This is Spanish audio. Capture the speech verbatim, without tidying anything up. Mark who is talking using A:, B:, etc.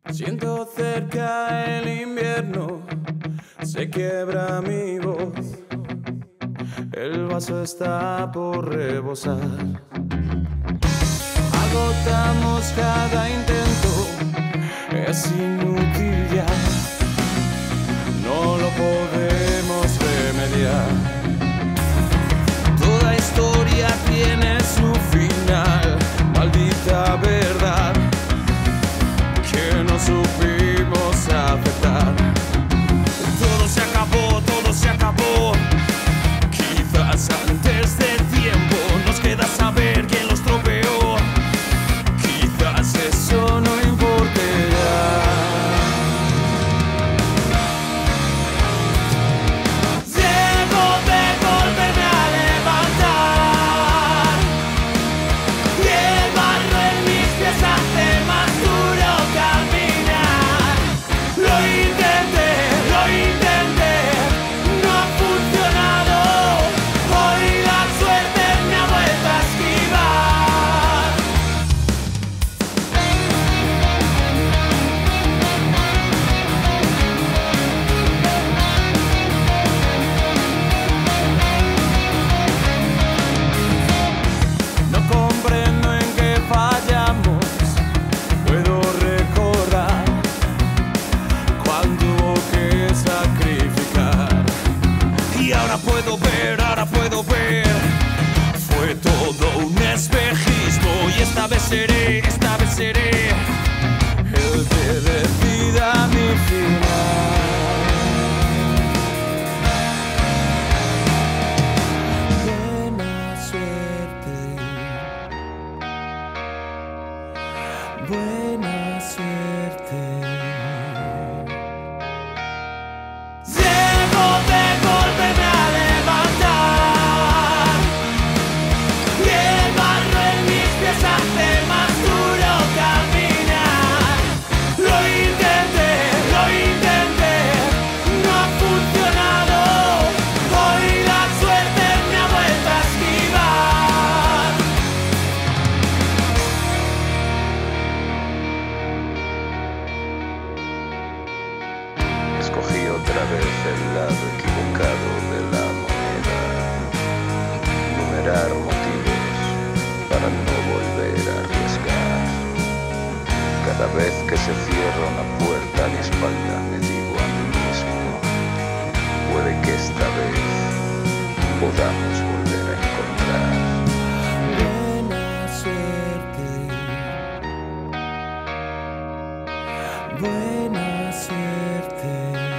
A: Siento cerca el invierno, se quiebra mi voz, el vaso está por rebosar. Agotamos cada intento, es inútil ya, no lo podemos remediar. Toda historia tiene su final, maldita verdad que no supimos aceptar. Todo se acabó, todo se acabó, quizás antes del tiempo. Nos queda saber quién los tropeó, quizás eso no importe ya. Debo de volverme a levantar, y el barro en mis pies hace más duro caminar. Lo intenté, lo intenté, no ha funcionado. Hoy la suerte me ha vuelto a esquivar. No comprendo en qué fallamos, puedo recordar cuando hubo que sacrificar. Y ahora puedo ver, ahora puedo ver, fue todo un espejismo. Y esta vez seré, esta vez seré el que decida mi final. Buena suerte, buena suerte. Debo de volverme a levantar, y el barro en mis pies hace más duro caminar. Lo intenté, lo intenté, no ha funcionado. Hoy la suerte me ha vuelto a esquivar.
B: Escogí otra vez el lado equivocado de la moneda. Numerar motivos para no volver a arriesgar. Cada vez que se cierra una puerta a mi espalda me digo a mí mismo, puede que esta vez podamos volver a encontrar.
A: Buena suerte, buena suerte.